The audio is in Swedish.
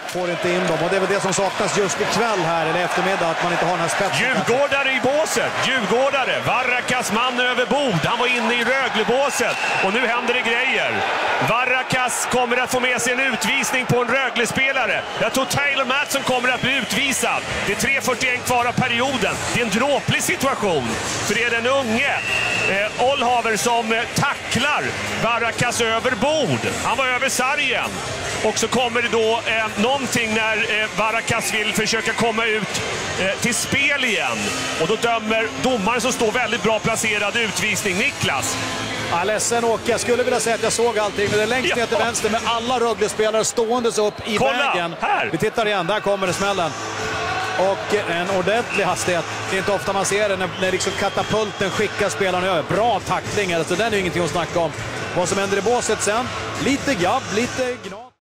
får inte in dem och det är väl det som saknas just ikväll här eller eftermiddag, att man inte har den här spetsen. Djurgårdare i båset, Djurgårdare, Varrakas man över bord, han var inne i Rögle-båset och nu händer det grejer. Varrakas kommer att få med sig en utvisning på en Rögle-spelare. Jag tror Taylor Matson kommer att bli utvisad. Det är 3:41 kvar av perioden. Det är en dråplig situation, för det är den unge Olhaver som tacklar Varrakas över bord. Han var över sargen. Och så kommer det då någonting när Varrakas vill försöka komma ut till spel igen. Och då dömer domaren som står väldigt bra placerad utvisning. Niklas. Ja, ledsen Åke, jag skulle vilja säga att jag såg allting, men det är längst ner till vänster med alla Rögle-spelare ståendes upp i vägen. Här. Vi tittar igen, där kommer det smällen. Och en ordentlig hastighet. Det är inte ofta man ser det när liksom katapulten skickar spelarna över. Bra tacklingar, så den är ju ingenting att snacka om. Vad som händer i båset sen, lite gabb, lite gnat.